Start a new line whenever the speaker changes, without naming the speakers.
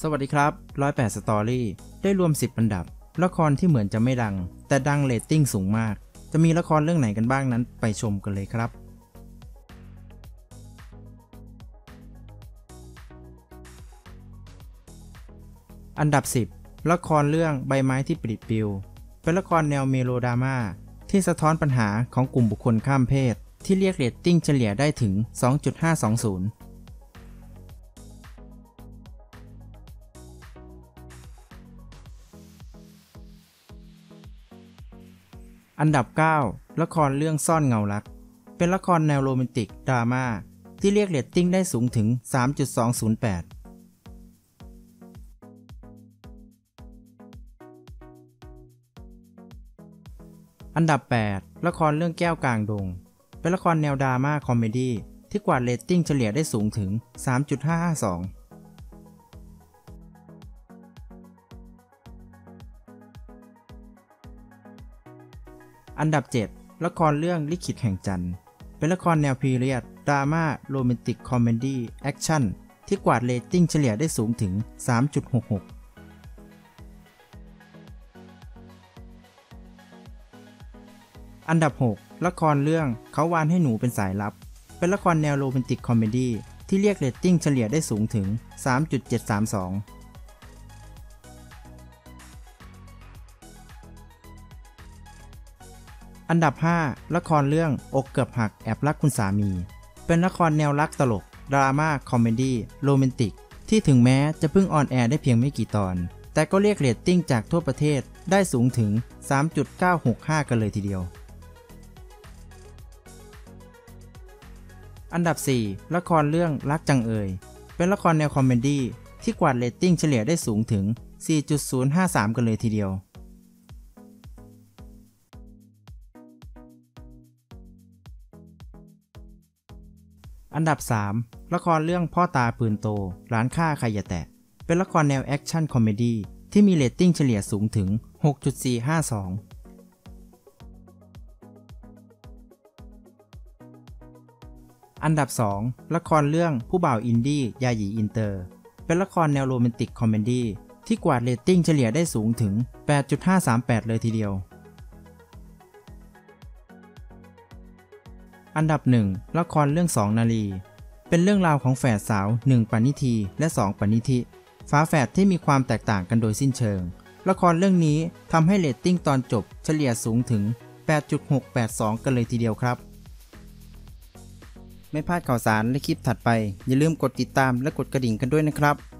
สวัสดีครับ108 สตอรี่ได้รวม10อันดับละครที่เหมือนจะไม่ดังแต่ดังเรตติ้งสูงมากจะมีละครเรื่องไหนกันบ้างนั้นไปชมกันเลยครับอันดับ10ละครเรื่องใบไม้ที่ปลิดปลิวเป็นละครแนวเมโลดราม่าที่สะท้อนปัญหาของกลุ่มบุคคลข้ามเพศที่เรียกเรตติ้งเฉลี่ยได้ถึง 2.520อันดับ9ละครเรื่องซ่อนเงารักเป็นละครแนวโรแมนติกดราม่าที่เรียกเรตติ้งได้สูงถึง 3.208 อันดับ8ละครเรื่องแก้วกลางดงเป็นละครแนวดราม่าคอมเมดี้ที่กวาดเรตติ้งเฉลี่ยได้สูงถึง 3.552อันดับ7ละครเรื่องลิขิตแห่งจันทร์เป็นละครแนวพีเรียดดราม่าโรแมนติกคอมเมดี้แอคชั่นที่กวาดเรตติ้งเฉลี่ยได้สูงถึง 3.66 อันดับ6ละครเรื่องเขาวานให้หนูเป็นสายลับเป็นละครแนวโรแมนติกคอมเมดี้ที่เรียกเรตติ้งเฉลี่ยได้สูงถึง 3.732อันดับ5ละครเรื่องอกเกือบหักแอบรักคุณสามีเป็นละครแนวรักตลกดราม่าคอมเมดี้โรแมนติกที่ถึงแม้จะเพิ่งออนแอร์ได้เพียงไม่กี่ตอนแต่ก็เรียกเรตติ้งจากทั่วประเทศได้สูงถึง 3.965 กันเลยทีเดียวอันดับ4ละครเรื่องรักจังเอ่ยเป็นละครแนวคอมเมดี้ที่กวาดเรตติ้งเฉลี่ยได้สูงถึง 4.053 กันเลยทีเดียวอันดับ3ละครเรื่องพ่อตาปืนโตร้านฆ่าใครอย่าแตะเป็นละครแนวแอคชั่นคอมเมดี้ที่มีเรตติ้งเฉลี่ยสูงถึง 6.452 อันดับ2ละครเรื่องผู้บ่าวอินดี้ยาหยีอินเตอร์เป็นละครแนวโรแมนติกคอมเมดี้ที่กวาดเรตติ้งเฉลี่ยได้สูงถึง 8.538 เลยทีเดียวอันดับ1ละครเรื่อง2นาลีเป็นเรื่องราวของแฝดสาว1ปณิธีและ2ปณิธิฝาแฝดที่มีความแตกต่างกันโดยสิ้นเชิงละครเรื่องนี้ทำให้เรตติ้งตอนจบเฉลี่ยสูงถึง 8.682 กันเลยทีเดียวครับไม่พลาดข่าวสารและคลิปถัดไปอย่าลืมกดติดตามและกดกระดิ่งกันด้วยนะครับ